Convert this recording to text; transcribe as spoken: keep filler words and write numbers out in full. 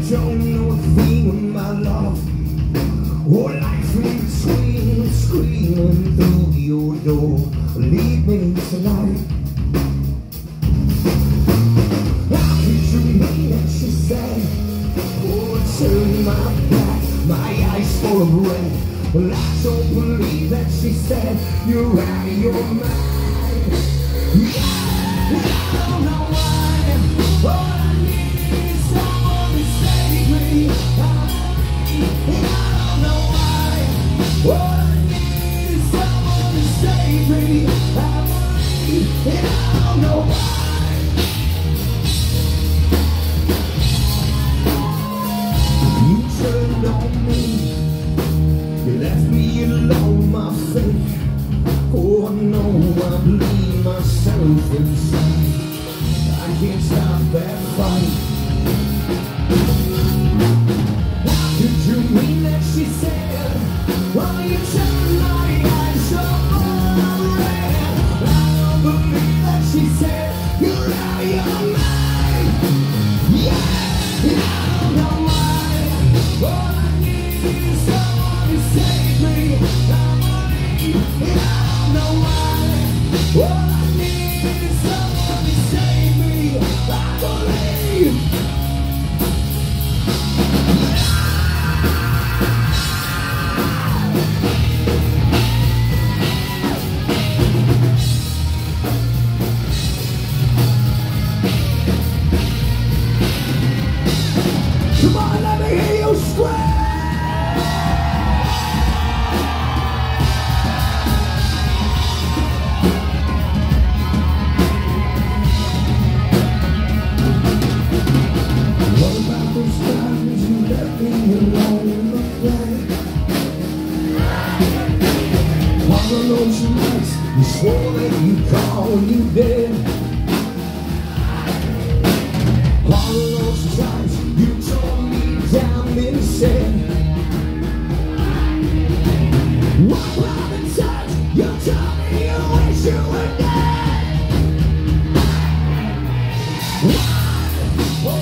don't know a thing about love or life in between, screaming through your door. Lead me tonight. How could you mean that she said, oh, turn my back, my eyes full of rain. Well, I don't believe that she said, you're out of your mind. Yeah, I don't know why. All I need is someone to save me. I don't know why. All I need is someone to save me. I believe, and I don't know why. You turned on me. You left me alone, my faith. Oh no, I bleed myself inside. I can't stop that fight. How could you mean that she said, well, you turned my eyes so red. I don't believe that she said, you're out of your mind. Yeah, I don't know why. All I need is someone to save me. I believe, and I don't know why. All I need is someone to save me. I believe. Come on, let me hear you scream. You swore that you'd call you dead. All those times you tore me down and said, one by the times you told me you wish you were dead. Why?